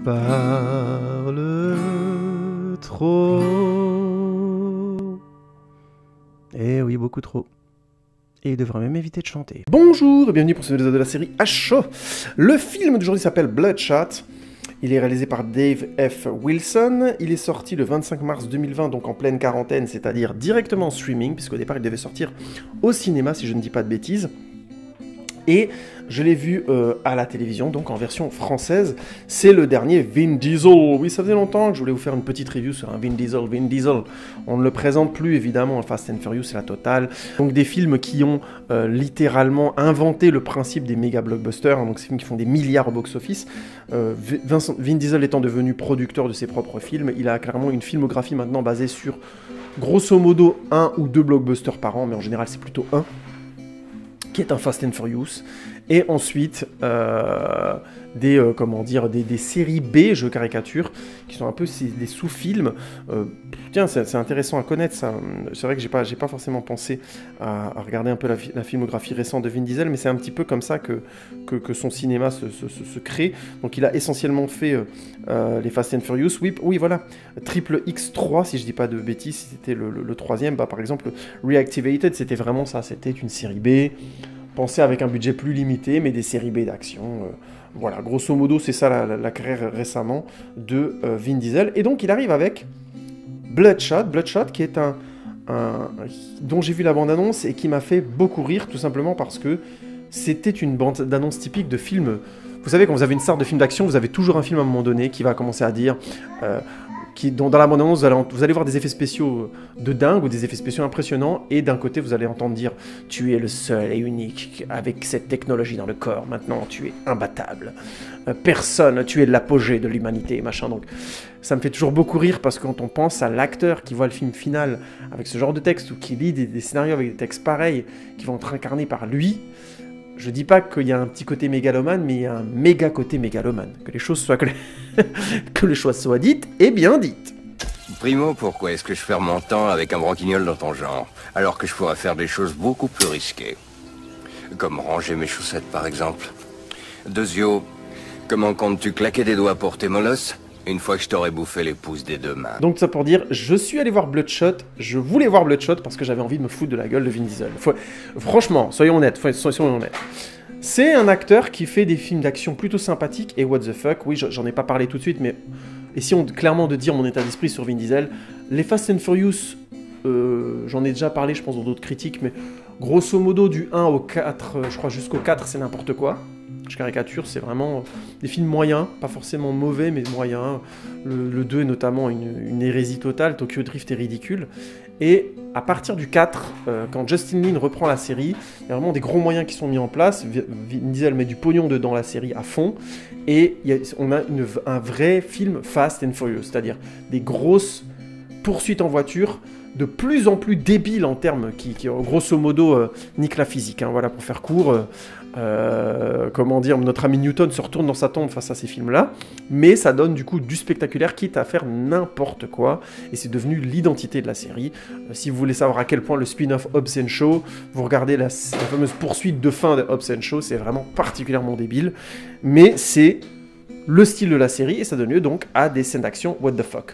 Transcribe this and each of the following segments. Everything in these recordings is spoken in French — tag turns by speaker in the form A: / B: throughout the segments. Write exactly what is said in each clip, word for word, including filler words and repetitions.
A: parle trop. Eh oui, beaucoup trop. Et il devrait même éviter de chanter. Bonjour et bienvenue pour ce épisode de la série H-Show. Le film d'aujourd'hui s'appelle Bloodshot. Il est réalisé par Dave F. Wilson. Il est sorti le vingt-cinq mars deux mille vingt, donc en pleine quarantaine, c'est-à-dire directement en streaming, puisqu'au départ il devait sortir au cinéma, si je ne dis pas de bêtises. Et je l'ai vu euh, à la télévision, donc en version française. C'est le dernier Vin Diesel. Oui, ça faisait longtemps que je voulais vous faire une petite review sur un Vin Diesel. Vin Diesel, on ne le présente plus, évidemment. Fast and Furious, c'est la totale. Donc des films qui ont euh, littéralement inventé le principe des méga blockbusters. Hein, donc ces films qui font des milliards au box-office. Euh, Vincent, Vin Diesel étant devenu producteur de ses propres films, il a clairement une filmographie maintenant basée sur, grosso modo, un ou deux blockbusters par an. Mais en général, c'est plutôt un. Qui est un Fast and Furious, et ensuite euh, des, euh, comment dire, des, des séries B, je caricature, qui sont un peu des sous-films. Euh, tiens, c'est intéressant à connaître ça. C'est vrai que j'ai pas, j'ai pas forcément pensé à, à regarder un peu la, la filmographie récente de Vin Diesel, mais c'est un petit peu comme ça que, que, que son cinéma se, se, se, se crée. Donc il a essentiellement fait euh, les Fast and Furious. Oui, oui, voilà, Triple X trois, si je dis pas de bêtises, c'était le, le, le troisième. Bah, par exemple, Reactivated, c'était vraiment ça, c'était une série B. Pensez avec un budget plus limité, mais des séries B d'action. Euh, voilà, grosso modo, c'est ça la, la, la carrière récemment de euh, Vin Diesel. Et donc, il arrive avec Bloodshot, Bloodshot qui est un, un dont j'ai vu la bande-annonce et qui m'a fait beaucoup rire, tout simplement parce que c'était une bande-annonce typique de film. Vous savez, quand vous avez une sorte de film d'action, vous avez toujours un film à un moment donné qui va commencer à dire... Euh, Qui, dont, dans la bande-annonce, vous allez, vous allez voir des effets spéciaux de dingue ou des effets spéciaux impressionnants, et d'un côté, vous allez entendre dire « Tu es le seul et unique avec cette technologie dans le corps, maintenant tu es imbattable. Euh, personne, tu es l'apogée de l'humanité, machin. » Donc, ça me fait toujours beaucoup rire, parce que quand on pense à l'acteur qui voit le film final avec ce genre de texte, ou qui lit des, des scénarios avec des textes pareils, qui vont être incarnés par lui, je dis pas qu'il y a un petit côté mégalomane, mais il y a un méga côté mégalomane. Que les choses soient, que les, que les choses soient dites et bien dites.
B: Primo, pourquoi est-ce que je perds mon temps avec un branquignol dans ton genre, alors que je pourrais faire des choses beaucoup plus risquées? Comme ranger mes chaussettes, par exemple. Deuxio, comment comptes-tu claquer des doigts pour tes molosses une fois que je t'aurai bouffé les pouces des deux mains?
A: Donc ça pour dire, je suis allé voir Bloodshot, je voulais voir Bloodshot parce que j'avais envie de me foutre de la gueule de Vin Diesel. Faut... Franchement, soyons honnêtes, soyons honnêtes. C'est un acteur qui fait des films d'action plutôt sympathiques, et what the fuck, oui, j'en ai pas parlé tout de suite, mais essayons clairement de dire mon état d'esprit sur Vin Diesel. Les Fast and Furious, euh, j'en ai déjà parlé, je pense, dans d'autres critiques, mais grosso modo, du un au quatre, je crois jusqu'au quatre, c'est n'importe quoi. Je caricature, c'est vraiment des films moyens, pas forcément mauvais, mais moyens. Le, le deux est notamment une, une hérésie totale, Tokyo Drift est ridicule. Et à partir du quatre, euh, quand Justin Lin reprend la série, il y a vraiment des gros moyens qui sont mis en place. Vin Diesel met du pognon dedans la série à fond, et il y a, on a une, un vrai film Fast and Furious, c'est-à-dire des grosses poursuites en voiture, de plus en plus débiles en termes qui, qui grosso modo, euh, niquent la physique. Hein, voilà, pour faire court... Euh, Euh, comment dire, notre ami Newton se retourne dans sa tombe face à ces films-là, mais ça donne du coup du spectaculaire, quitte à faire n'importe quoi, et c'est devenu l'identité de la série. Euh, si vous voulez savoir à quel point le spin-off Hobbs and Shaw, vous regardez la, la fameuse poursuite de fin de Hobbs and Shaw, c'est vraiment particulièrement débile, mais c'est le style de la série, et ça donne lieu donc à des scènes d'action what the fuck.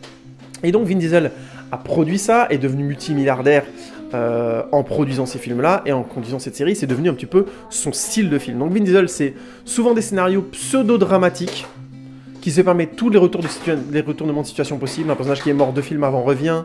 A: Et donc Vin Diesel a produit ça, est devenu multimilliardaire Euh, en produisant ces films-là, et en conduisant cette série, c'est devenu un petit peu son style de film. Donc Vin Diesel, c'est souvent des scénarios pseudo-dramatiques, qui se permettent tous les, retours de les retournements de situation possibles. Un personnage qui est mort deux films avant revient.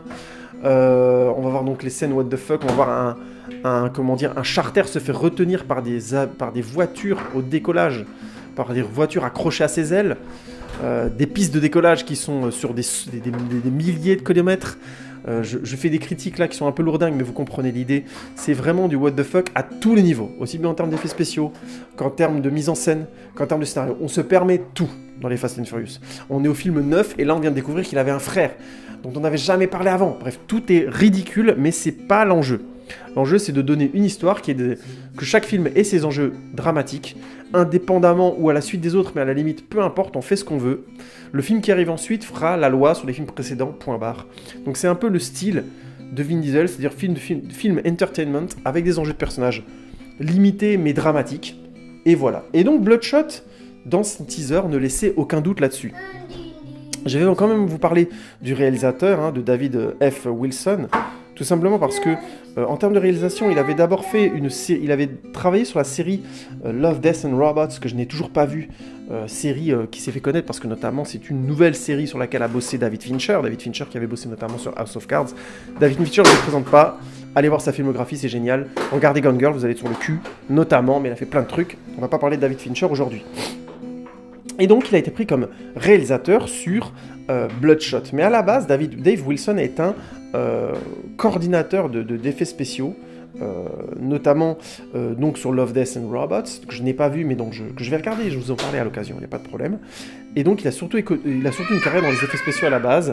A: Euh, on va voir donc les scènes what the fuck, on va voir un, un, comment dire, un charter se fait retenir par des, par des voitures au décollage, par des voitures accrochées à ses ailes, euh, des pistes de décollage qui sont sur des, des, des, des milliers de kilomètres. Euh, je, je fais des critiques là qui sont un peu lourdingues, mais vous comprenez l'idée. C'est vraiment du what the fuck à tous les niveaux, aussi bien en termes d'effets spéciaux qu'en termes de mise en scène, qu'en termes de scénario. On se permet tout dans les Fast and Furious. On est au film neuf, et là on vient de découvrir qu'il avait un frère dont on n'avait jamais parlé avant. Bref, tout est ridicule, mais c'est pas l'enjeu. L'enjeu, c'est de donner une histoire qui est de... que chaque film ait ses enjeux dramatiques, indépendamment ou à la suite des autres, mais à la limite, peu importe, on fait ce qu'on veut. Le film qui arrive ensuite fera la loi sur les films précédents, point barre. Donc c'est un peu le style de Vin Diesel, c'est-à-dire film, film, film entertainment avec des enjeux de personnages limités mais dramatiques. Et voilà. Et donc Bloodshot, dans son teaser, ne laissait aucun doute là-dessus. Je vais quand même vous parler du réalisateur, hein, de David F. Wilson, tout simplement parce que, euh, en termes de réalisation, il avait d'abord fait une série, il avait travaillé sur la série euh, Love, Death and Robots, que je n'ai toujours pas vue, euh, série euh, qui s'est fait connaître parce que notamment c'est une nouvelle série sur laquelle a bossé David Fincher, David Fincher qui avait bossé notamment sur House of Cards. David Fincher, je ne le présente pas, allez voir sa filmographie, c'est génial. Regardez Gone Girl, vous allez être sur le cul, notamment, mais il a fait plein de trucs. On va pas parler de David Fincher aujourd'hui. Et donc, il a été pris comme réalisateur sur euh, Bloodshot. Mais à la base, David, Dave Wilson est un euh, coordinateur de, de, d'effets spéciaux, euh, notamment euh, donc sur Love, Death and Robots, que je n'ai pas vu, mais donc je, que je vais regarder et je vous en parler à l'occasion, il n'y a pas de problème. Et donc, il a, surtout, il a surtout une carrière dans les effets spéciaux à la base.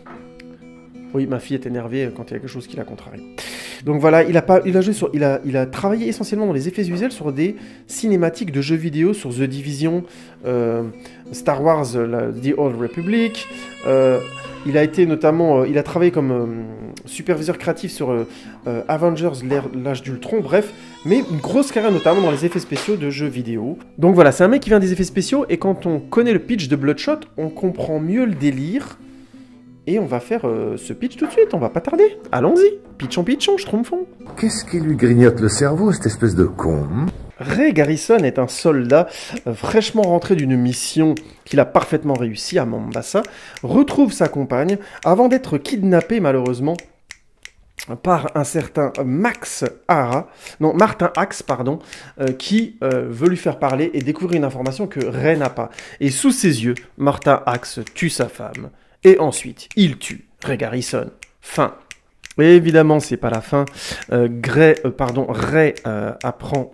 A: Oui, ma fille est énervée quand il y a quelque chose qui la contrarie. Donc voilà, il a, pas, il, a joué sur, il, a, il a travaillé essentiellement dans les effets visuels sur des cinématiques de jeux vidéo, sur The Division, euh, Star Wars, la, The Old Republic. Euh, il a été notamment, euh, il a travaillé comme euh, superviseur créatif sur euh, euh, Avengers, l'âge d'Ultron, bref, mais une grosse carrière notamment dans les effets spéciaux de jeux vidéo. Donc voilà, c'est un mec qui vient des effets spéciaux, et quand on connaît le pitch de Bloodshot, on comprend mieux le délire. Et on va faire euh, ce pitch tout de suite, on va pas tarder. Allons-y, pitchons, pitchons, je trompe fond.
C: Qu'est-ce qui lui grignote le cerveau, cette espèce de con?
A: Ray Garrison est un soldat euh, fraîchement rentré d'une mission qu'il a parfaitement réussi à Mombasa, retrouve sa compagne avant d'être kidnappé malheureusement par un certain Max Hara, non, Martin Axe, pardon, euh, qui euh, veut lui faire parler et découvrir une information que Ray n'a pas. Et sous ses yeux, Martin Axe tue sa femme. Et ensuite, il tue Ray Garrison. Fin. Et évidemment, c'est pas la fin. Euh, Gray, euh, pardon, Ray euh, apprend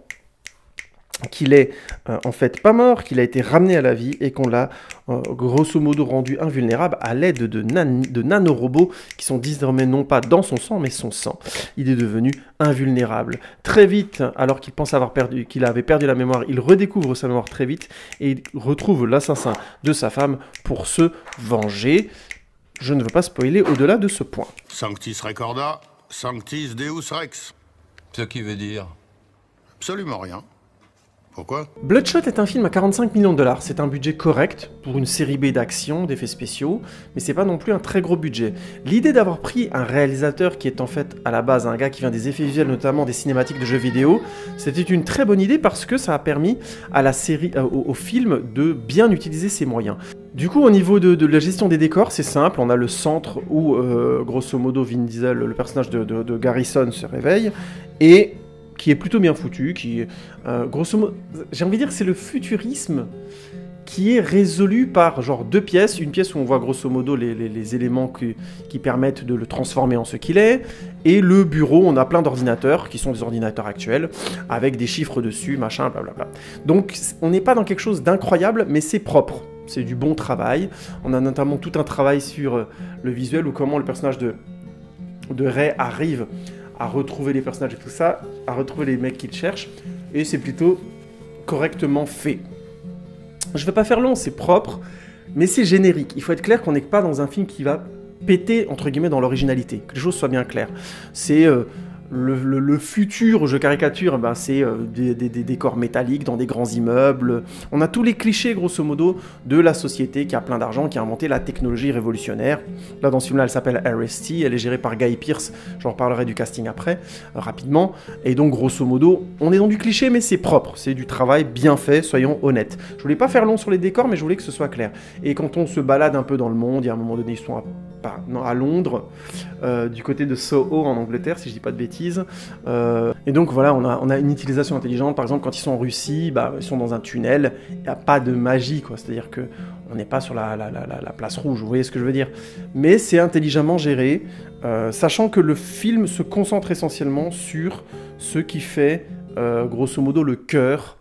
A: qu'il est euh, en fait pas mort, qu'il a été ramené à la vie et qu'on l'a euh, grosso modo rendu invulnérable à l'aide de, nan de nanorobots qui sont désormais non pas dans son sang mais son sang. Il est devenu invulnérable. Très vite, alors qu'il pense avoir perdu, qu'il avait perdu la mémoire, il redécouvre sa mémoire très vite et il retrouve l'assassin de sa femme pour se venger. Je ne veux pas spoiler au-delà de ce point.
D: Sanctis recorda, sanctis deus rex.
E: Ce qui veut dire?
D: Absolument rien. Pourquoi?
A: Bloodshot est un film à quarante-cinq millions de dollars. C'est un budget correct pour une série B d'action, d'effets spéciaux, mais c'est pas non plus un très gros budget. L'idée d'avoir pris un réalisateur qui est en fait à la base un gars qui vient des effets visuels, notamment des cinématiques de jeux vidéo, c'était une très bonne idée parce que ça a permis à la série, euh, au, au film de bien utiliser ses moyens. Du coup, au niveau de, de la gestion des décors, c'est simple. On a le centre où, euh, grosso modo, Vin Diesel, le personnage de, de, de Garrison, se réveille et qui est plutôt bien foutu, qui est, euh, grosso modo, j'ai envie de dire, c'est le futurisme qui est résolu par genre deux pièces, une pièce où on voit grosso modo les, les, les éléments qui, qui permettent de le transformer en ce qu'il est, et le bureau, on a plein d'ordinateurs, qui sont des ordinateurs actuels, avec des chiffres dessus, machin, blablabla. Donc on n'est pas dans quelque chose d'incroyable, mais c'est propre, c'est du bon travail. On a notamment tout un travail sur le visuel, ou comment le personnage de, de Ray arrive à retrouver les personnages et tout ça, à retrouver les mecs qu'il cherche, et c'est plutôt correctement fait. Je vais pas faire long, c'est propre, mais c'est générique. Il faut être clair qu'on n'est pas dans un film qui va péter, entre guillemets, dans l'originalité, que les choses soient bien claires. C'est... Euh, Le, le, le futur, je caricature, ben c'est euh, des, des, des décors métalliques dans des grands immeubles. On a tous les clichés, grosso modo, de la société qui a plein d'argent, qui a inventé la technologie révolutionnaire. Là, dans ce film-là, elle s'appelle R S T, elle est gérée par Guy Pearce, j'en reparlerai du casting après, euh, rapidement. Et donc, grosso modo, on est dans du cliché, mais c'est propre, c'est du travail bien fait, soyons honnêtes. Je voulais pas faire long sur les décors, mais je voulais que ce soit clair. Et quand on se balade un peu dans le monde, il y a un moment donné, ils sont à, pas, non, à Londres, euh, du côté de Soho, en Angleterre, si je dis pas de bêtises. Euh, et donc voilà, on a, on a une utilisation intelligente. Par exemple, quand ils sont en Russie, bah, ils sont dans un tunnel, il n'y a pas de magie, quoi. C'est-à-dire qu'on n'est pas sur la, la, la, la place rouge, vous voyez ce que je veux dire. Mais c'est intelligemment géré, euh, sachant que le film se concentre essentiellement sur ce qui fait, euh, grosso modo, le cœur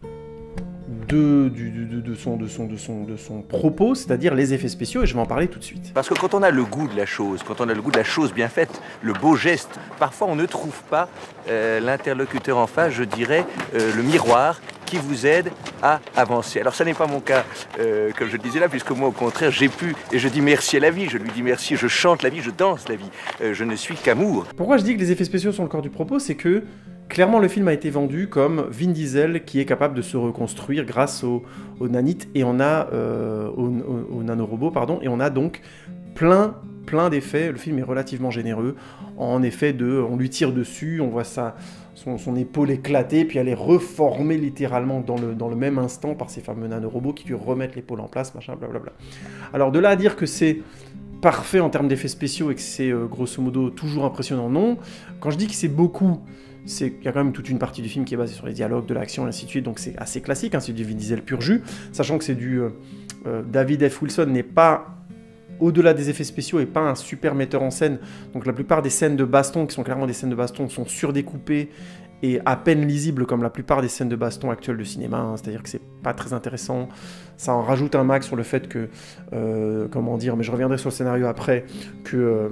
A: De, du, de, de, son, de, son, de, son, de son propos, c'est-à-dire les effets spéciaux, et je vais en parler tout de suite.
F: Parce que quand on a le goût de la chose, quand on a le goût de la chose bien faite, le beau geste, parfois on ne trouve pas euh, l'interlocuteur en face, je dirais, euh, le miroir qui vous aide à avancer. Alors ça n'est pas mon cas, euh, comme je le disais là, puisque moi au contraire j'ai pu, et je dis merci à la vie, je lui dis merci, je chante la vie, je danse la vie, euh, je ne suis qu'amour.
A: Pourquoi je dis que les effets spéciaux sont le corps du propos, c'est que clairement, le film a été vendu comme Vin Diesel qui est capable de se reconstruire grâce au, au nanite et on a euh, au, au, au nanorobot, pardon, et on a donc plein, plein d'effets. Le film est relativement généreux. En effet, de, on lui tire dessus, on voit ça, son, son épaule éclater, puis elle est reformée littéralement dans le, dans le même instant par ces fameux nanorobots qui lui remettent l'épaule en place, machin, blablabla. Alors de là à dire que c'est parfait en termes d'effets spéciaux et que c'est euh, grosso modo toujours impressionnant, non. Quand je dis que c'est beaucoup, c'est qu'il y a quand même toute une partie du film qui est basée sur les dialogues, de l'action et ainsi de suite, donc c'est assez classique, hein, c'est du Vin Diesel pur jus, sachant que c'est du... Euh, euh, David F. Wilson n'est pas, au-delà des effets spéciaux, et pas un super metteur en scène, donc la plupart des scènes de baston, qui sont clairement des scènes de baston, sont surdécoupées et à peine lisibles comme la plupart des scènes de baston actuelles de cinéma, hein, c'est-à-dire que c'est pas très intéressant, ça en rajoute un max sur le fait que, euh, comment dire, mais je reviendrai sur le scénario après, que euh,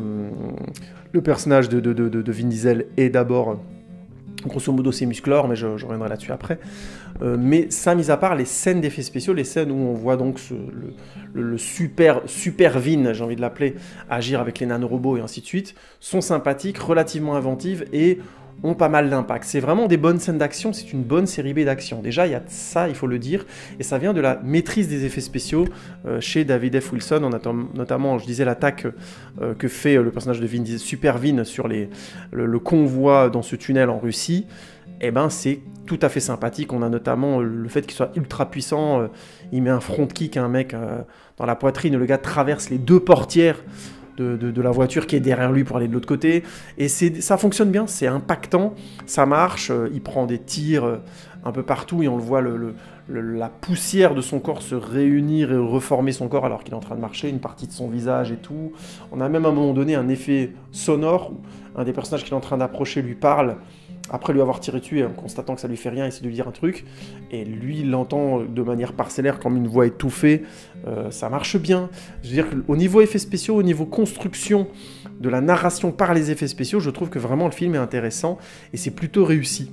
A: le personnage de, de, de, de Vin Diesel est d'abord... grosso modo c'est musclore, mais je, je reviendrai là-dessus après. Euh, mais ça, mis à part les scènes d'effets spéciaux, les scènes où on voit donc ce, le, le, le super, super Vin, j'ai envie de l'appeler, agir avec les nanorobots et ainsi de suite, sont sympathiques, relativement inventives et ont pas mal d'impact. C'est vraiment des bonnes scènes d'action, c'est une bonne série B d'action. Déjà, il y a ça, il faut le dire, et ça vient de la maîtrise des effets spéciaux euh, chez David F. Wilson, on attend, notamment, je disais, l'attaque euh, que fait euh, le personnage de Vin, Super Vin sur les, le, le convoi dans ce tunnel en Russie. Eh ben, c'est tout à fait sympathique. On a notamment euh, le fait qu'il soit ultra puissant, euh, il met un front kick à un mec euh, dans la poitrine, le gars traverse les deux portières De, de, de la voiture qui est derrière lui pour aller de l'autre côté, et c'est, ça fonctionne bien, c'est impactant, ça marche, euh, il prend des tirs euh, un peu partout, et on le voit, le, le, le, la poussière de son corps se réunir et reformer son corps alors qu'il est en train de marcher, une partie de son visage et tout. On a même à un moment donné un effet sonore, où un des personnages qu'il est en train d'approcher lui parle, après lui avoir tiré dessus, en constatant que ça lui fait rien, il essaie de lui dire un truc, et lui il l'entend de manière parcellaire comme une voix étouffée, euh, ça marche bien. Je veux dire qu'au niveau effets spéciaux, au niveau construction de la narration par les effets spéciaux, je trouve que vraiment le film est intéressant, et c'est plutôt réussi.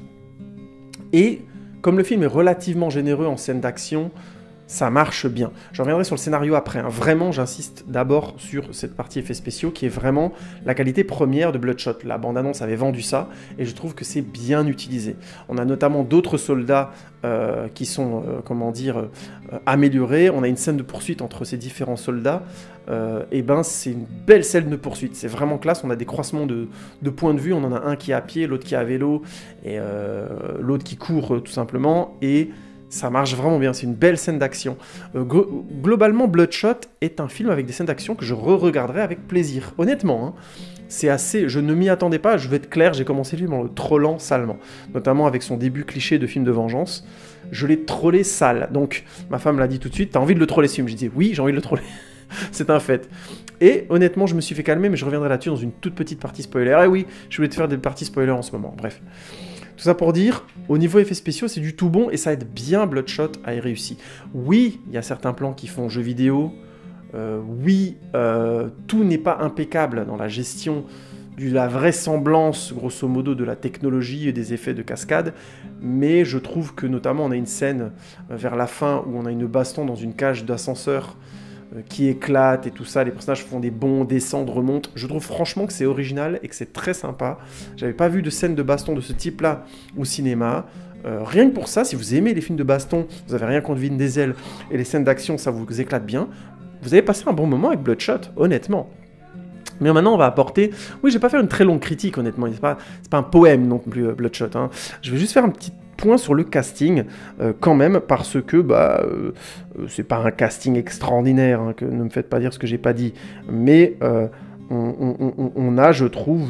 A: Et comme le film est relativement généreux en scène d'action, ça marche bien. Je reviendrai sur le scénario après, hein. Vraiment, j'insiste d'abord sur cette partie effets spéciaux qui est vraiment la qualité première de Bloodshot. La bande-annonce avait vendu ça, et je trouve que c'est bien utilisé. On a notamment d'autres soldats euh, qui sont, euh, comment dire, euh, améliorés. On a une scène de poursuite entre ces différents soldats. Euh, et ben, c'est une belle scène de poursuite. C'est vraiment classe. On a des croisements de, de points de vue. On en a un qui est à pied, l'autre qui est à vélo, et euh, l'autre qui court, euh, tout simplement. Et ça marche vraiment bien, c'est une belle scène d'action. Euh, glo- globalement, Bloodshot est un film avec des scènes d'action que je re-regarderai avec plaisir. Honnêtement, hein, c'est assez... Je ne m'y attendais pas, je vais être clair, j'ai commencé le film en le trollant salement. Notamment avec son début cliché de film de vengeance. Je l'ai trollé sale. Donc, ma femme l'a dit tout de suite, t'as envie de le troller ce film? Je dis oui, j'ai envie de le troller. C'est un fait. Et honnêtement, je me suis fait calmer, mais je reviendrai là-dessus dans une toute petite partie spoiler. Ah oui, je voulais te faire des parties spoilers en ce moment, bref. Tout ça pour dire, au niveau effets spéciaux, c'est du tout bon et ça aide bien Bloodshot à y réussir. Oui, il y a certains plans qui font jeu vidéo. Euh, oui, euh, tout n'est pas impeccable dans la gestion de la vraisemblance, grosso modo, de la technologie et des effets de cascade. Mais je trouve que notamment, on a une scène euh, vers la fin où on a une baston dans une cage d'ascenseur qui éclate et tout ça, les personnages font des bonds, descendent, remontent. Je trouve franchement que c'est original et que c'est très sympa. J'avais pas vu de scène de baston de ce type-là au cinéma. Euh, rien que pour ça, si vous aimez les films de baston, vous avez rien contre Vin Diesel et les scènes d'action, ça vous éclate bien, vous avez passé un bon moment avec Bloodshot, honnêtement. Mais maintenant, on va apporter... Oui, je vais pas faire une très longue critique, honnêtement. C'est pas, c'est pas un poème non plus, Bloodshot. Hein. Je vais juste faire un petit point sur le casting, euh, quand même, parce que bah, euh, c'est pas un casting extraordinaire, hein, que ne me faites pas dire ce que j'ai pas dit, mais euh, on, on, on, on a, je trouve,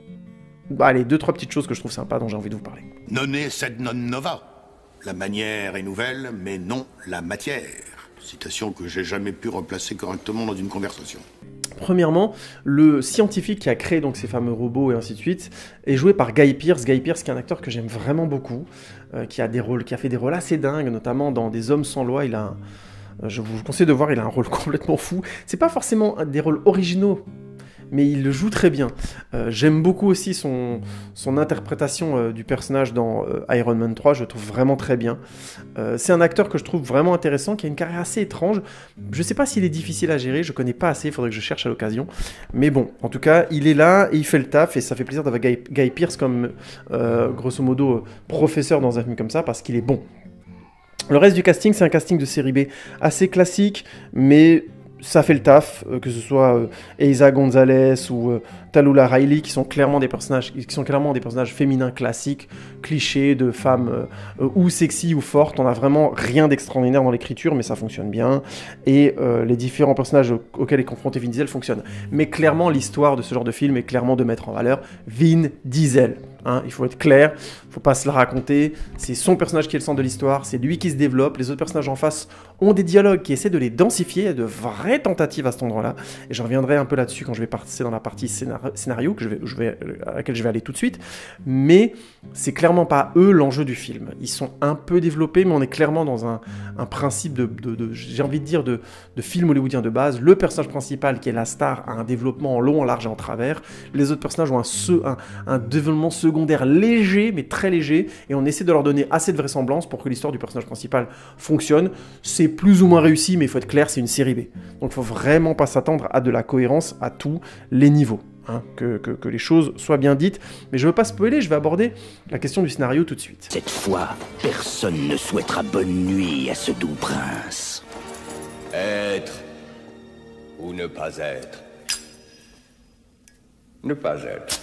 A: bah, allez, deux, trois petites choses que je trouve sympas dont j'ai envie de vous parler.
D: Nonne sed non nova. La manière est nouvelle, mais non la matière. Citation que j'ai jamais pu replacer correctement dans une conversation.
A: Premièrement, le scientifique qui a créé donc ces fameux robots et ainsi de suite est joué par Guy Pearce. Guy Pearce qui est un acteur que j'aime vraiment beaucoup, euh, qui a des rôles, qui a fait des rôles assez dingues, notamment dans Des Hommes sans loi. Il a, un, je vous conseille de voir, il a un rôle complètement fou. C'est pas forcément des rôles originaux, mais il le joue très bien. Euh, j'aime beaucoup aussi son, son interprétation euh, du personnage dans euh, Iron Man trois, je le trouve vraiment très bien. Euh, c'est un acteur que je trouve vraiment intéressant, qui a une carrière assez étrange. Je sais pas s'il est difficile à gérer, je connais pas assez, il faudrait que je cherche à l'occasion. Mais bon, en tout cas, il est là, et il fait le taf, et ça fait plaisir d'avoir Guy, Guy Pearce comme, euh, grosso modo, euh, professeur dans un film comme ça, parce qu'il est bon. Le reste du casting, c'est un casting de série B assez classique, mais ça fait le taf, euh, que ce soit euh, Eiza Gonzalez ou euh, Tallulah Riley, qui sont clairement des personnages, qui sont clairement des personnages féminins classiques, clichés de femmes euh, euh, ou sexy ou fortes. On n'a vraiment rien d'extraordinaire dans l'écriture, mais ça fonctionne bien. Et euh, les différents personnages au- auxquels est confronté Vin Diesel fonctionnent. Mais clairement, l'histoire de ce genre de film est clairement de mettre en valeur Vin Diesel. Hein, il faut être clair, faut pas se la raconter, c'est son personnage qui est le centre de l'histoire, c'est lui qui se développe, les autres personnages en face ont des dialogues qui essaient de les densifier, il y a de vraies tentatives à cet endroit-là, et je reviendrai un peu là-dessus quand je vais passer dans la partie scénar- scénario, que je vais, je vais, à laquelle je vais aller tout de suite, mais c'est clairement pas eux l'enjeu du film, ils sont un peu développés, mais on est clairement dans un, un principe de, de, de j'ai envie de dire, de, de film hollywoodien de base. Le personnage principal, qui est la star, a un développement en long, en large et en travers, les autres personnages ont un, se, un, un développement secondaire secondaire léger, mais très léger, et on essaie de leur donner assez de vraisemblance pour que l'histoire du personnage principal fonctionne. C'est plus ou moins réussi, mais il faut être clair, c'est une série B. Donc il faut vraiment pas s'attendre à de la cohérence à tous les niveaux. Hein, que, que, que les choses soient bien dites. Mais je veux pas spoiler, je vais aborder la question du scénario tout de suite.
E: Cette fois, personne ne souhaitera bonne nuit à ce doux prince.
B: Être ou ne pas être. Ne pas être.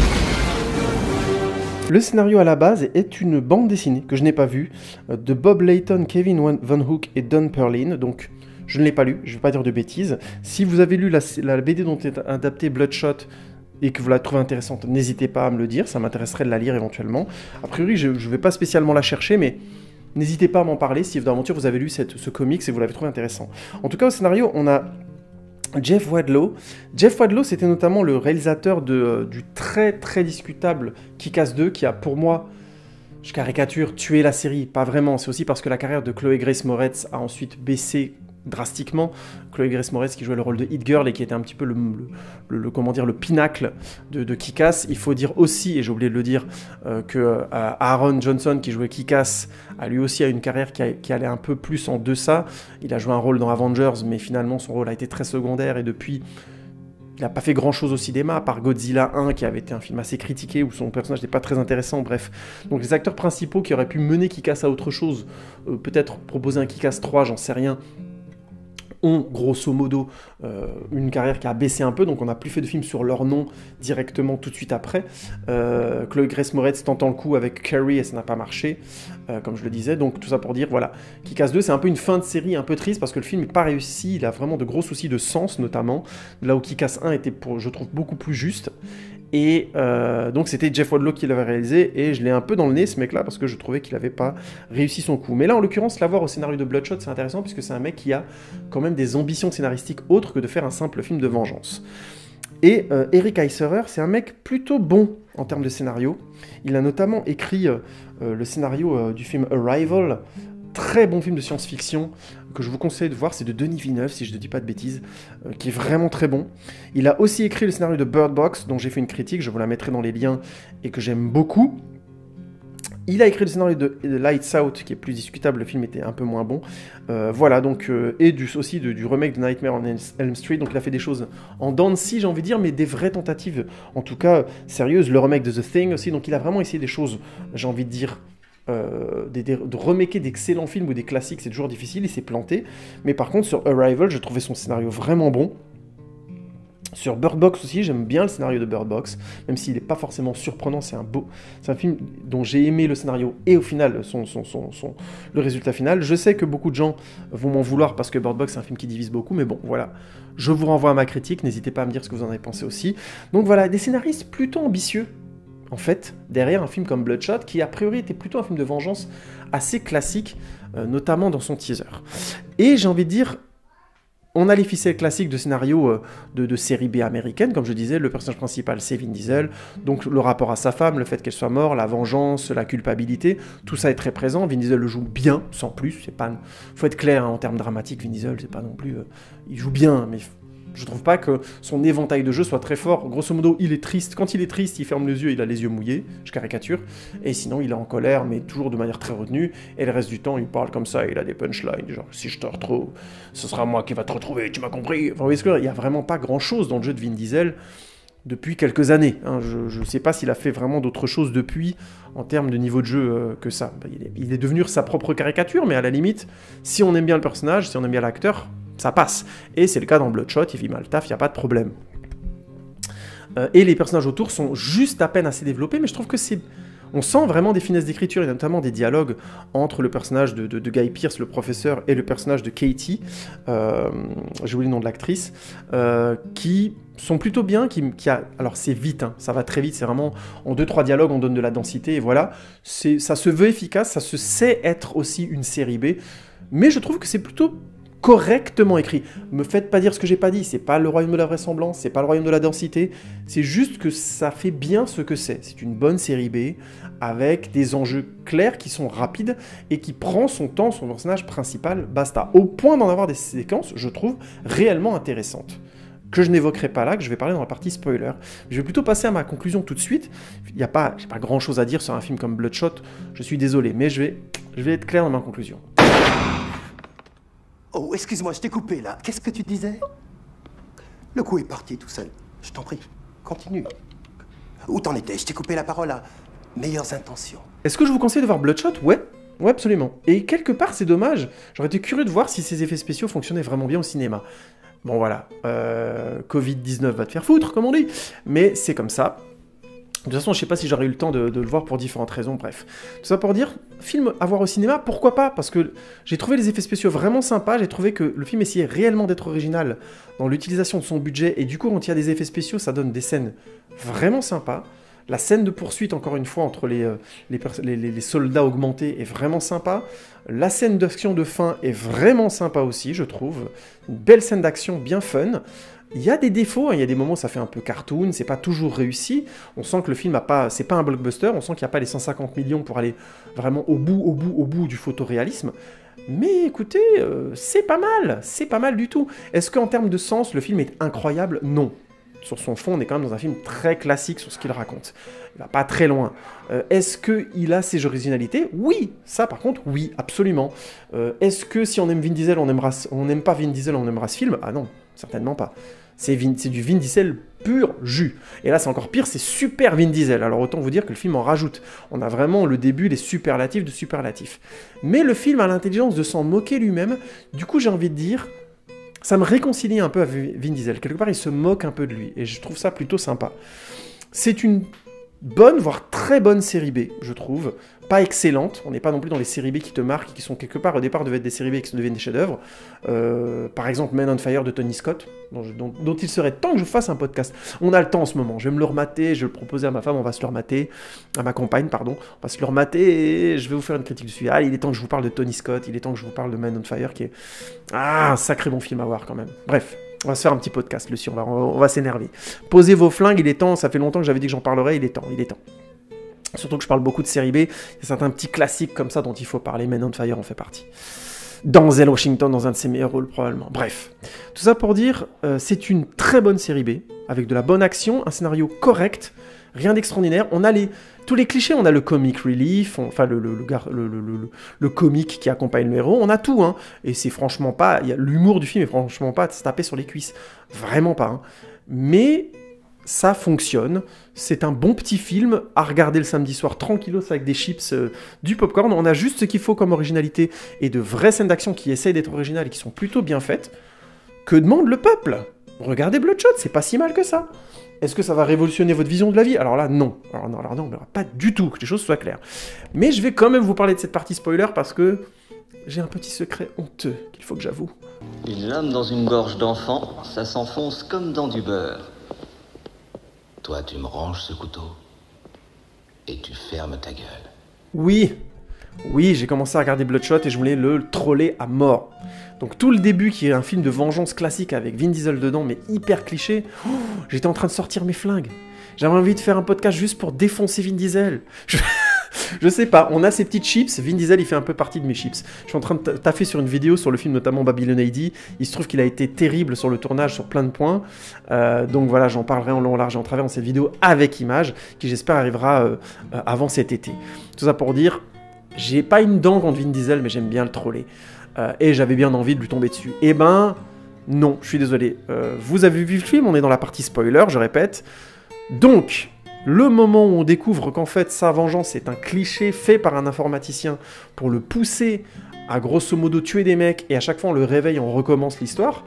A: Le scénario à la base est une bande dessinée que je n'ai pas vue, de Bob Layton, Kevin Van Hook et Don Perlin, donc je ne l'ai pas lu, je ne vais pas dire de bêtises. Si vous avez lu la, la B D dont est adapté Bloodshot et que vous la trouvez intéressante, n'hésitez pas à me le dire, ça m'intéresserait de la lire éventuellement. A priori, je ne vais pas spécialement la chercher, mais n'hésitez pas à m'en parler si d'aventure vous avez lu cette, ce comics et vous l'avez trouvé intéressant. En tout cas, au scénario, on a Jeff Wadlow. Jeff Wadlow, c'était notamment le réalisateur de, euh, du très très discutable Kick-Ass deux, qui a pour moi, je caricature, tué la série. Pas vraiment, c'est aussi parce que la carrière de Chloé Grace Moretz a ensuite baissé drastiquement. Chloé Grace Moretz qui jouait le rôle de Hit Girl et qui était un petit peu le, le, le, le comment dire, le pinacle de, de Kick-Ass. Il faut dire aussi, et j'ai oublié de le dire, euh, que euh, Aaron Johnson qui jouait Kick-Ass a lui aussi a une carrière qui, a, qui allait un peu plus en deçà. Il a joué un rôle dans Avengers, mais finalement son rôle a été très secondaire et depuis il n'a pas fait grand chose au cinéma, à part Godzilla un qui avait été un film assez critiqué où son personnage n'était pas très intéressant, bref. Donc les acteurs principaux qui auraient pu mener Kick-Ass à autre chose, euh, peut-être proposer un Kick-Ass trois, j'en sais rien, ont grosso modo euh, une carrière qui a baissé un peu, donc on n'a plus fait de films sur leur nom directement tout de suite après. Euh, Chloé Grace Moretz tentant le coup avec Carrie et ça n'a pas marché, euh, comme je le disais, donc tout ça pour dire, voilà, Kick-Ass deux c'est un peu une fin de série un peu triste parce que le film n'est pas réussi, il a vraiment de gros soucis de sens notamment, là où Kick-Ass un était, pour, je trouve, beaucoup plus juste. Et euh, donc c'était Jeff Wadlow qui l'avait réalisé, et je l'ai un peu dans le nez ce mec-là parce que je trouvais qu'il n'avait pas réussi son coup. Mais là en l'occurrence, l'avoir au scénario de Bloodshot c'est intéressant puisque c'est un mec qui a quand même des ambitions scénaristiques autres que de faire un simple film de vengeance. Et euh, Eric Eiserer, c'est un mec plutôt bon en termes de scénario. Il a notamment écrit euh, euh, le scénario euh, du film Arrival, très bon film de science-fiction que je vous conseille de voir, c'est de Denis Villeneuve, si je ne dis pas de bêtises, euh, qui est vraiment très bon. Il a aussi écrit le scénario de Bird Box, dont j'ai fait une critique, je vous la mettrai dans les liens, et que j'aime beaucoup. Il a écrit le scénario de, de Lights Out, qui est plus discutable, le film était un peu moins bon. Euh, voilà, donc, euh, et du, aussi de, du remake de Nightmare on Elm Street, donc il a fait des choses en dents de scie, j'ai envie de dire, mais des vraies tentatives, en tout cas, sérieuses. Le remake de The Thing aussi, donc il a vraiment essayé des choses, j'ai envie de dire, Euh, des, des, de remaker d'excellents films ou des classiques, c'est toujours difficile, il s'est planté. Mais par contre, sur Arrival, j'ai trouvé son scénario vraiment bon. Sur Bird Box aussi, j'aime bien le scénario de Bird Box, même s'il n'est pas forcément surprenant, c'est un beau... C'est un film dont j'ai aimé le scénario et au final, son, son, son, son, le résultat final. Je sais que beaucoup de gens vont m'en vouloir parce que Bird Box, c'est un film qui divise beaucoup, mais bon, voilà. Je vous renvoie à ma critique, n'hésitez pas à me dire ce que vous en avez pensé aussi. Donc voilà, des scénaristes plutôt ambitieux, en fait, derrière un film comme Bloodshot, qui a priori était plutôt un film de vengeance assez classique, euh, notamment dans son teaser. Et j'ai envie de dire, on a les ficelles classiques de scénario euh, de, de série B américaine, comme je disais, le personnage principal c'est Vin Diesel, donc le rapport à sa femme, le fait qu'elle soit morte, la vengeance, la culpabilité, tout ça est très présent. Vin Diesel le joue bien, sans plus, c'est pas... Faut être clair hein, en termes dramatiques, Vin Diesel, c'est pas non plus... Euh, il joue bien, mais Je trouve pas que son éventail de jeux soit très fort. Grosso modo, il est triste. Quand il est triste, il ferme les yeux, il a les yeux mouillés. Je caricature. Et sinon, il est en colère, mais toujours de manière très retenue. Et le reste du temps, il parle comme ça. Il a des punchlines. Genre, si je te retrouve, ce sera moi qui va te retrouver. Tu m'as compris. Enfin, vous voyez ce que je veux dire ? Il y a vraiment pas grand-chose dans le jeu de Vin Diesel depuis quelques années. Hein. Je ne sais pas s'il a fait vraiment d'autres choses depuis, en termes de niveau de jeu, euh, que ça. Bah, il, est, il est devenu sa propre caricature, mais à la limite, si on aime bien le personnage, si on aime bien l'acteur, ça passe. Et c'est le cas dans Bloodshot, il vit mal le taf, il n'y a pas de problème. Euh, et les personnages autour sont juste à peine assez développés, mais je trouve que c'est... On sent vraiment des finesses d'écriture, et notamment des dialogues entre le personnage de, de, de Guy Pearce, le professeur, et le personnage de Katie, euh, j'ai oublié le nom de l'actrice, euh, qui sont plutôt bien, qui, qui a... Alors c'est vite, hein, ça va très vite, c'est vraiment en deux trois dialogues, on donne de la densité, et voilà. C'est, ça se veut efficace, ça se sait être aussi une série B, mais je trouve que c'est plutôt correctement écrit. Me faites pas dire ce que j'ai pas dit, c'est pas le royaume de la vraisemblance, c'est pas le royaume de la densité, c'est juste que ça fait bien ce que c'est. C'est une bonne série B, avec des enjeux clairs qui sont rapides, et qui prend son temps, son personnage principal, basta. Au point d'en avoir des séquences, je trouve, réellement intéressantes. Que je n'évoquerai pas là, que je vais parler dans la partie spoiler. Je vais plutôt passer à ma conclusion tout de suite. Il n'y a pas, j'ai pas grand chose à dire sur un film comme Bloodshot, je suis désolé, mais je vais, je vais être clair dans ma conclusion.
G: Oh, excuse-moi, je t'ai coupé, là. Qu'est-ce que tu disais? Le coup est parti tout seul. Je t'en prie, continue. Où t'en étais? Je t'ai coupé la parole à meilleures intentions.
A: Est-ce que je vous conseille de voir Bloodshot? Ouais. Ouais, absolument. Et quelque part, c'est dommage. J'aurais été curieux de voir si ces effets spéciaux fonctionnaient vraiment bien au cinéma. Bon, voilà. Euh, covid dix-neuf va te faire foutre, comme on dit. Mais c'est comme ça. De toute façon, je sais pas si j'aurais eu le temps de, de le voir pour différentes raisons, bref. Tout ça pour dire, film à voir au cinéma, pourquoi pas? Parce que j'ai trouvé les effets spéciaux vraiment sympas, j'ai trouvé que le film essayait réellement d'être original dans l'utilisation de son budget, et du coup, quand il y a des effets spéciaux, ça donne des scènes vraiment sympas. La scène de poursuite, encore une fois, entre les, euh, les, les, les soldats augmentés est vraiment sympa. La scène d'action de fin est vraiment sympa aussi, je trouve. Une belle scène d'action bien fun. Il y a des défauts, hein, il y a des moments où ça fait un peu cartoon, c'est pas toujours réussi. On sent que le film a pas, c'est pas un blockbuster, on sent qu'il n'y a pas les cent cinquante millions pour aller vraiment au bout, au bout, au bout du photoréalisme. Mais écoutez, euh, c'est pas mal, c'est pas mal du tout. Est-ce qu'en termes de sens, le film est incroyable? Non. Sur son fond, on est quand même dans un film très classique sur ce qu'il raconte. Il va pas très loin. Euh, est-ce qu'il a ses originalités? Oui, ça par contre, oui, absolument. Euh, est-ce que si on aime Vin Diesel, on aimera, on n'aime pas Vin Diesel, on aimera ce film? Ah non, certainement pas. C'est, Vin, c'est du Vin Diesel pur jus. Et là, c'est encore pire, c'est super Vin Diesel. Alors autant vous dire que le film en rajoute. On a vraiment le début, les superlatifs de superlatifs. Mais le film a l'intelligence de s'en moquer lui-même. Du coup, j'ai envie de dire... Ça me réconcilie un peu avec Vin Diesel. Quelque part, il se moque un peu de lui. Et je trouve ça plutôt sympa. C'est une bonne, voire très bonne série B, je trouve. Pas excellente. On n'est pas non plus dans les séries B qui te marquent, qui sont quelque part, au départ, devaient être des séries B qui deviennent des chefs-d'œuvre. Euh, par exemple, Men on Fire de Tony Scott, dont, je, dont, dont il serait temps que je fasse un podcast. On a le temps en ce moment. Je vais me le remater. Je vais le proposer à ma femme. On va se le remater. À ma compagne, pardon. On va se le remater et je vais vous faire une critique dessus. Ah, il est temps que je vous parle de Tony Scott. Il est temps que je vous parle de Men on Fire, qui est ah, un sacré bon film à voir quand même. Bref. On va se faire un petit podcast, Lucie, on va, on va, on va s'énerver. Posez vos flingues, il est temps, ça fait longtemps que j'avais dit que j'en parlerais, il est temps, il est temps. Surtout que je parle beaucoup de série B, il y a certains petits classiques comme ça dont il faut parler, Men on Fire en fait partie. Denzel Washington dans un de ses meilleurs rôles probablement. Bref, tout ça pour dire, euh, c'est une très bonne série B, avec de la bonne action, un scénario correct, rien d'extraordinaire. On a les, tous les clichés, on a le comic relief, on, enfin le, le, le, le, le, le, le comique qui accompagne le héros, on a tout, hein. Et c'est franchement pas, y a, l'humour du film est franchement pas de se taper sur les cuisses, vraiment pas. Hein. Mais ça fonctionne, c'est un bon petit film à regarder le samedi soir tranquillos avec des chips, euh, du popcorn. On a juste ce qu'il faut comme originalité et de vraies scènes d'action qui essayent d'être originales et qui sont plutôt bien faites. Que demande le peuple? Regardez Bloodshot, c'est pas si mal que ça. Est-ce que ça va révolutionner votre vision de la vie? Alors là, non. Alors non, alors non, pas du tout, que les choses soient claires. Mais je vais quand même vous parler de cette partie spoiler parce que j'ai un petit secret honteux qu'il faut que j'avoue.
H: Une lame dans une gorge d'enfant, ça s'enfonce comme dans du beurre. Toi, tu me ranges ce couteau et tu fermes ta gueule.
A: Oui, oui, j'ai commencé à regarder Bloodshot et je voulais le troller à mort. Donc tout le début, qui est un film de vengeance classique avec Vin Diesel dedans, mais hyper cliché, oh, j'étais en train de sortir mes flingues. J'avais envie de faire un podcast juste pour défoncer Vin Diesel. Je... Je sais pas, on a ces petites chips, Vin Diesel il fait un peu partie de mes chips. Je suis en train de taffer sur une vidéo sur le film notamment Babylon A D, il se trouve qu'il a été terrible sur le tournage sur plein de points, euh, donc voilà, j'en parlerai en long, en large et en travers dans cette vidéo avec images, qui j'espère arrivera euh, euh, avant cet été. Tout ça pour dire, j'ai pas une dent contre Vin Diesel, mais j'aime bien le troller, euh, et j'avais bien envie de lui tomber dessus. Et ben, non, je suis désolé, euh, vous avez vu le film, on est dans la partie spoiler, je répète, donc... Le moment où on découvre qu'en fait sa vengeance est un cliché fait par un informaticien pour le pousser à grosso modo tuer des mecs et à chaque fois on le réveille, on recommence l'histoire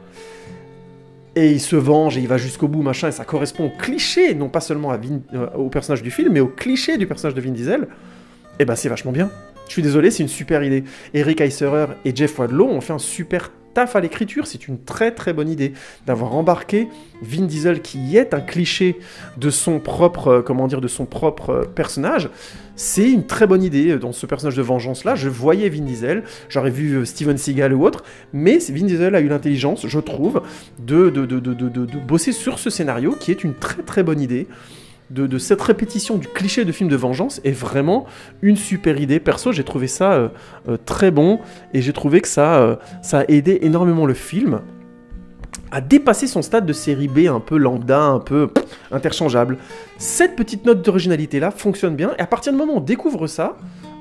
A: et il se venge et il va jusqu'au bout machin et ça correspond au cliché, non pas seulement à Vin, euh, au personnage du film mais au cliché du personnage de Vin Diesel, et ben c'est vachement bien. Je suis désolé, c'est une super idée. Eric Eiserer et Jeff Wadlow ont fait un super taf à l'écriture, c'est une très très bonne idée d'avoir embarqué Vin Diesel qui est un cliché de son propre, euh, comment dire, de son propre euh, personnage. C'est une très bonne idée dans ce personnage de vengeance là. Je voyais Vin Diesel, j'aurais vu euh, Steven Seagal ou autre, mais Vin Diesel a eu l'intelligence, je trouve, de, de, de, de, de, de, de bosser sur ce scénario qui est une très très bonne idée. De, de cette répétition du cliché de film de vengeance est vraiment une super idée. Perso, j'ai trouvé ça euh, euh, très bon et j'ai trouvé que ça, euh, ça a aidé énormément le film à dépasser son stade de série B un peu lambda, un peu pff, interchangeable. Cette petite note d'originalité-là fonctionne bien et à partir du moment où on découvre ça,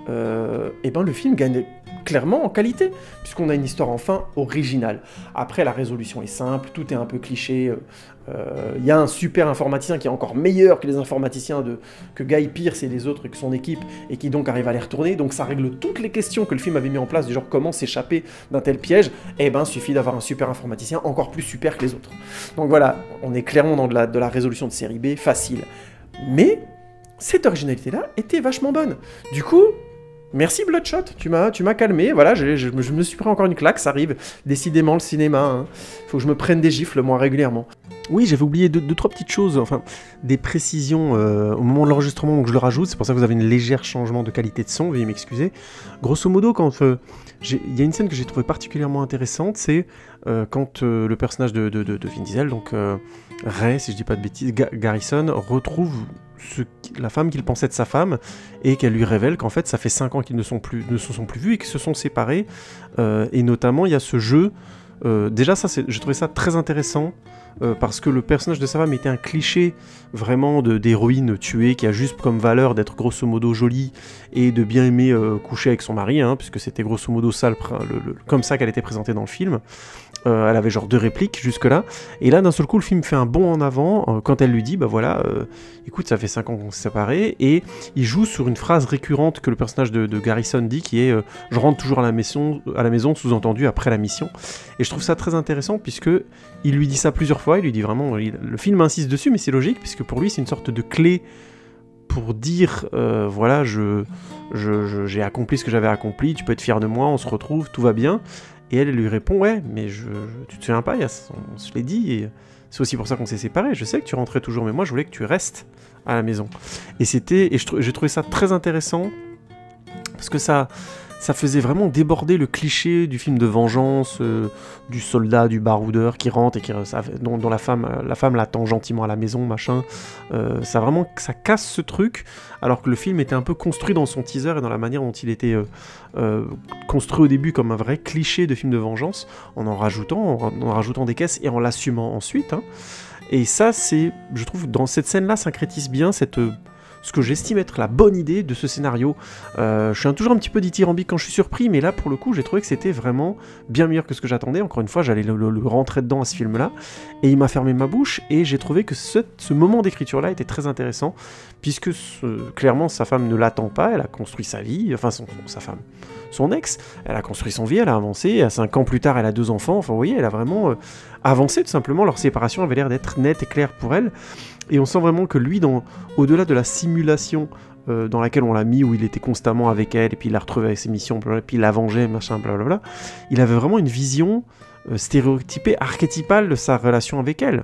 A: euh, et ben le film gagne clairement en qualité, puisqu'on a une histoire enfin originale. Après, la résolution est simple, tout est un peu cliché. Il euh, y a un super informaticien qui est encore meilleur que les informaticiens de, que Guy Pearce et les autres, et que son équipe, et qui donc arrive à les retourner. Donc ça règle toutes les questions que le film avait mis en place, du genre comment s'échapper d'un tel piège. Et ben, suffit d'avoir un super informaticien encore plus super que les autres. Donc voilà, on est clairement dans de la, de la résolution de série B, facile. Mais cette originalité-là était vachement bonne. Du coup... Merci Bloodshot, tu m'as, tu m'as calmé, voilà, je, je, je me suis pris encore une claque, ça arrive, décidément le cinéma, hein. Faut que je me prenne des gifles moi régulièrement. Oui, j'avais oublié deux, deux, trois petites choses, enfin, des précisions euh, au moment de l'enregistrement, donc je le rajoute, c'est pour ça que vous avez une légère changement de qualité de son, veuillez m'excuser. Grosso modo, quand euh, il y a une scène que j'ai trouvée particulièrement intéressante, c'est euh, quand euh, le personnage de, de, de, de Vin Diesel, donc euh, Ray, si je dis pas de bêtises, Ga- Garrison, retrouve ce, la femme qu'il pensait de sa femme, et qu'elle lui révèle qu'en fait ça fait cinq ans qu'ils ne, sont plus, ne se sont plus vus et qu'ils se sont séparés, euh, et notamment il y a ce jeu, euh, déjà ça c'est, j'ai trouvé ça très intéressant, euh, parce que le personnage de sa femme était un cliché vraiment de, d'héroïne tuée qui a juste comme valeur d'être grosso modo jolie et de bien aimer euh, coucher avec son mari, hein, puisque c'était grosso modo ça, le, le, le, comme ça qu'elle était présentée dans le film. Euh, elle avait genre deux répliques jusque-là, et là d'un seul coup le film fait un bond en avant euh, quand elle lui dit bah voilà, euh, écoute ça fait cinq ans qu'on s'est séparés, et il joue sur une phrase récurrente que le personnage de, de Garrison dit qui est euh, je rentre toujours à la maison, à la maison sous-entendu après la mission, et je trouve ça très intéressant puisque il lui dit ça plusieurs fois, il lui dit vraiment, il, le film insiste dessus mais c'est logique puisque pour lui c'est une sorte de clé pour dire euh, voilà je, je, je, j'ai accompli ce que j'avais accompli, tu peux être fier de moi, on se retrouve, tout va bien. Et elle, elle lui répond, ouais, mais je, je, tu te souviens pas, il y a, on, on se l'est dit, et c'est aussi pour ça qu'on s'est séparés, je sais que tu rentrais toujours, mais moi je voulais que tu restes à la maison. Et c'était, et je, j'ai trouvé ça très intéressant, parce que ça, ça faisait vraiment déborder le cliché du film de vengeance, euh, du soldat, du baroudeur qui rentre et qui, ça, dont, dont la femme, la femme l'attend gentiment à la maison, machin. Euh, ça vraiment, ça casse ce truc, alors que le film était un peu construit dans son teaser et dans la manière dont il était euh, euh, construit au début comme un vrai cliché de film de vengeance, en en rajoutant, en, en rajoutant des caisses et en l'assumant ensuite. Hein. Et ça, c'est, je trouve, dans cette scène-là, syncrétise bien cette... Euh, ce que j'estime être la bonne idée de ce scénario. Euh, je suis un, toujours un petit peu dithyrambique quand je suis surpris, mais là, pour le coup, j'ai trouvé que c'était vraiment bien meilleur que ce que j'attendais. Encore une fois, j'allais le, le, le rentrer dedans à ce film-là, et il m'a fermé ma bouche, et j'ai trouvé que ce, ce moment d'écriture-là était très intéressant, puisque ce, clairement, sa femme ne l'attend pas, elle a construit sa vie, enfin, son, sa femme, son ex, elle a construit son vie, elle a avancé, à cinq ans plus tard, elle a deux enfants, enfin, vous voyez, elle a vraiment euh, avancé, tout simplement, leur séparation avait l'air d'être nette et claire pour elle. Et on sent vraiment que lui, dans, au-delà de la simulation euh, dans laquelle on l'a mis, où il était constamment avec elle, et puis il la retrouvait avec ses missions, blablabla, puis il la vengeait, machin, blablabla, il avait vraiment une vision euh, stéréotypée, archétypale de sa relation avec elle.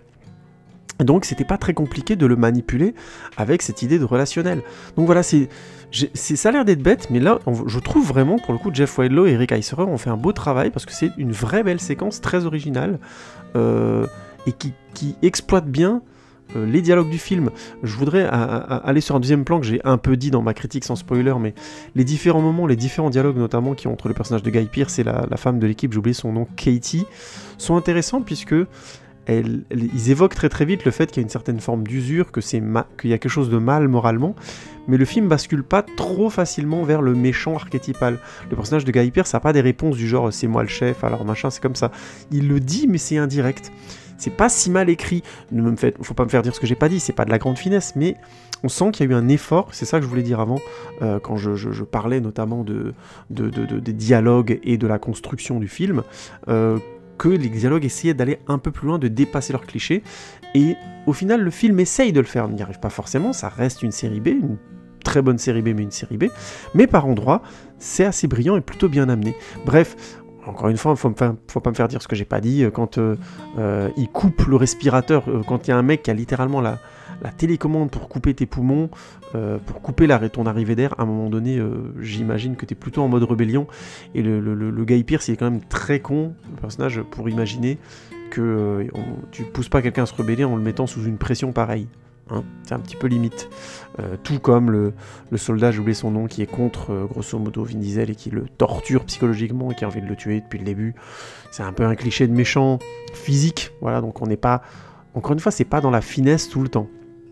A: Et donc c'était pas très compliqué de le manipuler avec cette idée de relationnel. Donc voilà, c'est, c'est, ça a l'air d'être bête, mais là, on, je trouve vraiment, pour le coup, Jeff Wadlow et Eric Eiserer ont fait un beau travail, parce que c'est une vraie belle séquence, très originale, euh, et qui, qui exploite bien euh, les dialogues du film, je voudrais à, à, aller sur un deuxième plan que j'ai un peu dit dans ma critique sans spoiler, mais les différents moments, les différents dialogues notamment qui ont entre le personnage de Guy Pearce et la, la femme de l'équipe, j'ai oublié son nom, Katie, sont intéressants puisque elle, elle, ils évoquent très très vite le fait qu'il y a une certaine forme d'usure, que c'est qu'il y a quelque chose de mal moralement, mais le film bascule pas trop facilement vers le méchant archétypal. Le personnage de Guy Pearce n'a pas des réponses du genre « c'est moi le chef, alors machin, c'est comme ça ». Il le dit, mais c'est indirect. C'est pas si mal écrit, ne me fait, faut pas me faire dire ce que j'ai pas dit, c'est pas de la grande finesse, mais on sent qu'il y a eu un effort, c'est ça que je voulais dire avant, euh, quand je, je, je parlais notamment de, de, de, de, des dialogues et de la construction du film, euh, que les dialogues essayaient d'aller un peu plus loin, de dépasser leurs clichés, et au final le film essaye de le faire, on n'y arrive pas forcément, ça reste une série B, une très bonne série B, mais une série B, mais par endroits, c'est assez brillant et plutôt bien amené. Bref, encore une fois, il ne faut pas me faire dire ce que j'ai pas dit. Quand euh, euh, il coupe le respirateur, euh, quand il y a un mec qui a littéralement la, la télécommande pour couper tes poumons, euh, pour couper la, ton arrivée d'air, à un moment donné, euh, j'imagine que tu es plutôt en mode rébellion. Et le, le, le, le Guy Pearce, il est quand même très con, le personnage, pour imaginer que euh, on, tu pousses pas quelqu'un à se rebeller en le mettant sous une pression pareille. Hein, c'est un petit peu limite. Euh, tout comme le, le soldat, j'ai oublié son nom, qui est contre, euh, grosso modo, Vin Diesel et qui le torture psychologiquement et qui a envie de le tuer depuis le début. C'est un peu un cliché de méchant physique, voilà, donc on n'est pas... Encore une fois, c'est pas dans la finesse tout le temps.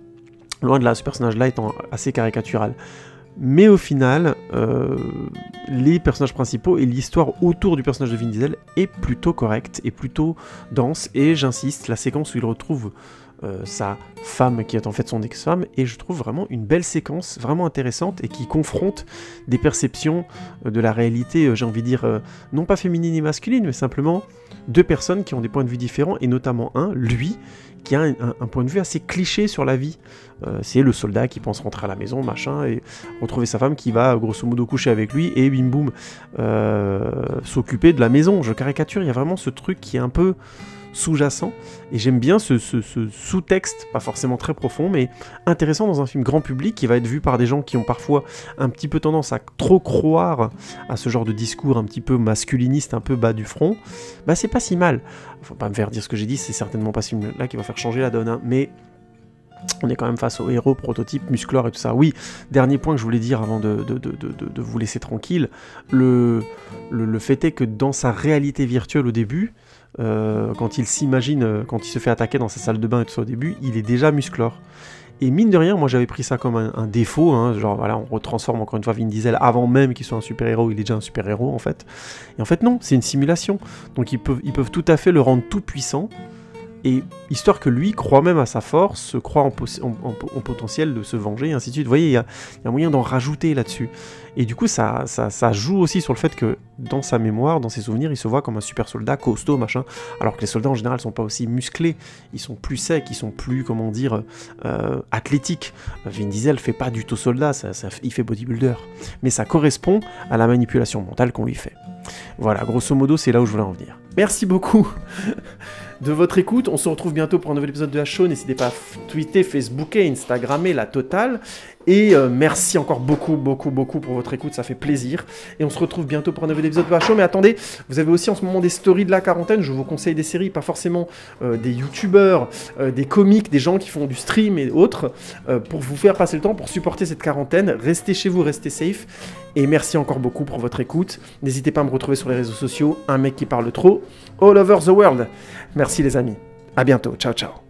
A: Loin de là, ce personnage-là étant assez caricatural. Mais au final, euh, les personnages principaux et l'histoire autour du personnage de Vin Diesel est plutôt correcte et plutôt dense, et j'insiste, la séquence où il retrouve Euh, sa femme qui est en fait son ex-femme, et je trouve vraiment une belle séquence, vraiment intéressante, et qui confronte des perceptions euh, de la réalité, euh, j'ai envie de dire, euh, non pas féminine ni masculine, mais simplement deux personnes qui ont des points de vue différents, et notamment un, lui, qui a un, un, un point de vue assez cliché sur la vie. Euh, c'est le soldat qui pense rentrer à la maison, machin, et retrouver sa femme qui va grosso modo coucher avec lui, et bim boum, euh, s'occuper de la maison. Je caricature, il y a vraiment ce truc qui est un peu sous-jacent, et j'aime bien ce, ce, ce sous-texte, pas forcément très profond, mais intéressant dans un film grand public qui va être vu par des gens qui ont parfois un petit peu tendance à trop croire à ce genre de discours un petit peu masculiniste, un peu bas du front. Bah c'est pas si mal. Faut pas me faire dire ce que j'ai dit, c'est certainement pas ce film-là qui va faire changer la donne, hein, mais on est quand même face au héros, prototype, musclore et tout ça. Oui, dernier point que je voulais dire avant de, de, de, de, de vous laisser tranquille, le, le, le fait est que dans sa réalité virtuelle au début, Euh, quand il s'imagine, euh, quand il se fait attaquer dans sa salle de bain et tout ça au début, il est déjà musclore. Et mine de rien, moi j'avais pris ça comme un, un défaut, hein, genre voilà, on retransforme encore une fois Vin Diesel avant même qu'il soit un super-héros, il est déjà un super-héros en fait. Et en fait non, c'est une simulation. Donc ils peuvent, ils peuvent tout à fait le rendre tout puissant, et histoire que lui croit même à sa force, croit en, en, en, en potentiel de se venger, et ainsi de suite. Vous voyez, il y a, y a moyen d'en rajouter là-dessus. Et du coup, ça, ça, ça joue aussi sur le fait que, dans sa mémoire, dans ses souvenirs, il se voit comme un super soldat, costaud, machin, alors que les soldats, en général, sont pas aussi musclés, ils sont plus secs, ils sont plus, comment dire, euh, athlétiques. Vin Diesel fait pas du tout soldat, ça, ça, il fait bodybuilder. Mais ça correspond à la manipulation mentale qu'on lui fait. Voilà, grosso modo, c'est là où je voulais en venir. Merci beaucoup de votre écoute. On se retrouve bientôt pour un nouvel épisode de la show. N'hésitez pas à tweeter, Facebooker, Instagrammer, la totale. Et euh, merci encore beaucoup, beaucoup, beaucoup pour votre écoute, ça fait plaisir. Et on se retrouve bientôt pour un nouvel épisode de la show. Mais attendez, vous avez aussi en ce moment des stories de la quarantaine. Je vous conseille des séries, pas forcément euh, des youtubeurs, euh, des comiques, des gens qui font du stream et autres, euh, pour vous faire passer le temps, pour supporter cette quarantaine. Restez chez vous, restez safe. Et merci encore beaucoup pour votre écoute. N'hésitez pas à me retrouver sur les réseaux sociaux. Un mec qui parle trop, all over the world. Merci les amis. À bientôt. Ciao, ciao.